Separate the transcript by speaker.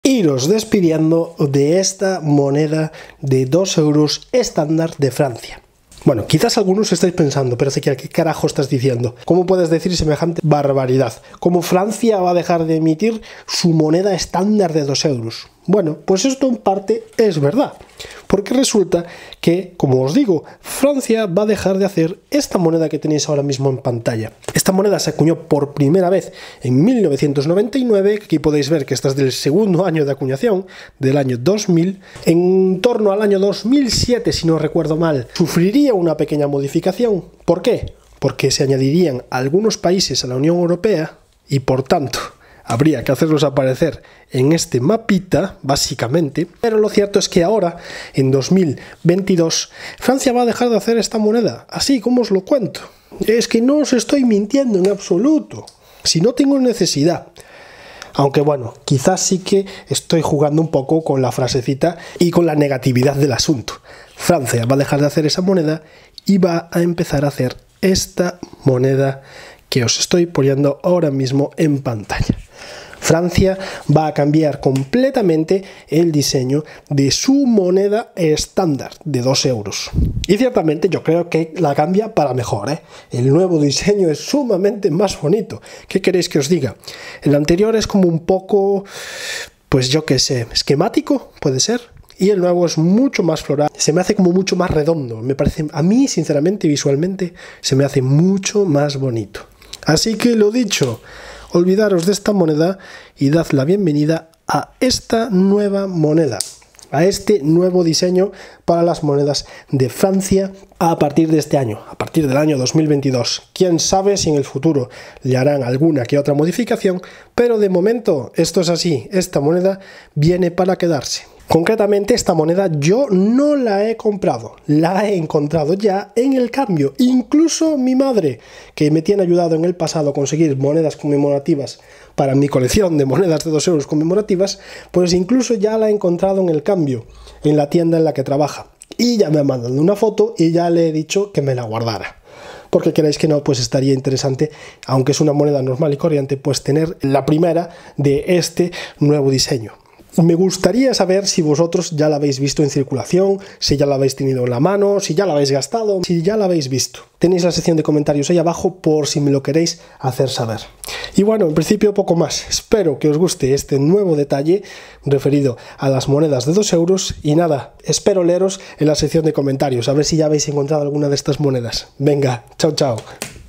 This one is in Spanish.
Speaker 1: iros despidiendo de esta moneda de 2 euros estándar de Francia. Bueno, quizás algunos estáis pensando, pero Ezequiel, ¿qué carajo estás diciendo? ¿Cómo puedes decir semejante barbaridad? ¿Cómo Francia va a dejar de emitir su moneda estándar de 2 euros? Bueno, pues esto en parte es verdad, porque resulta que, como os digo, Francia va a dejar de hacer esta moneda que tenéis ahora mismo en pantalla. Esta moneda se acuñó por primera vez en 1999, aquí podéis ver que esta es del segundo año de acuñación, del año 2000. En torno al año 2007, si no recuerdo mal, sufriría una pequeña modificación. ¿Por qué? Porque se añadirían algunos países a la Unión Europea y, por tanto, habría que hacerlos aparecer en este mapita, básicamente, pero lo cierto es que ahora, en 2022, Francia va a dejar de hacer esta moneda, así como os lo cuento. Es que no os estoy mintiendo en absoluto, si no tengo necesidad. Aunque bueno, quizás sí que estoy jugando un poco con la frasecita y con la negatividad del asunto. Francia va a dejar de hacer esa moneda y va a empezar a hacer esta moneda que os estoy poniendo ahora mismo en pantalla. Francia va a cambiar completamente el diseño de su moneda estándar de 2 euros. Y ciertamente yo creo que la cambia para mejor, ¿eh? El nuevo diseño es sumamente más bonito. ¿Qué queréis que os diga? El anterior es como un poco, pues yo qué sé, esquemático, puede ser. Y el nuevo es mucho más floral, se me hace como mucho más redondo. Me parece, a mí sinceramente, visualmente, se me hace mucho más bonito. Así que lo dicho, olvidaros de esta moneda y dad la bienvenida a esta nueva moneda, a este nuevo diseño para las monedas de Francia a partir de este año, a partir del año 2022. Quién sabe si en el futuro le harán alguna que otra modificación, pero de momento esto es así, esta moneda viene para quedarse. Concretamente, esta moneda yo no la he comprado, la he encontrado ya en el cambio. Incluso mi madre, que me tiene ayudado en el pasado a conseguir monedas conmemorativas para mi colección de monedas de 2 euros conmemorativas, pues incluso ya la he encontrado en el cambio, en la tienda en la que trabaja. Y ya me ha mandado una foto y ya le he dicho que me la guardara. Porque queráis que no, pues estaría interesante, aunque es una moneda normal y corriente, pues tener la primera de este nuevo diseño. Me gustaría saber si vosotros ya la habéis visto en circulación, si ya la habéis tenido en la mano, si ya la habéis gastado, si ya la habéis visto. Tenéis la sección de comentarios ahí abajo por si me lo queréis hacer saber. Y bueno, en principio poco más. Espero que os guste este nuevo detalle referido a las monedas de 2 euros. Y nada, espero leeros en la sección de comentarios, a ver si ya habéis encontrado alguna de estas monedas. Venga, chao, chao.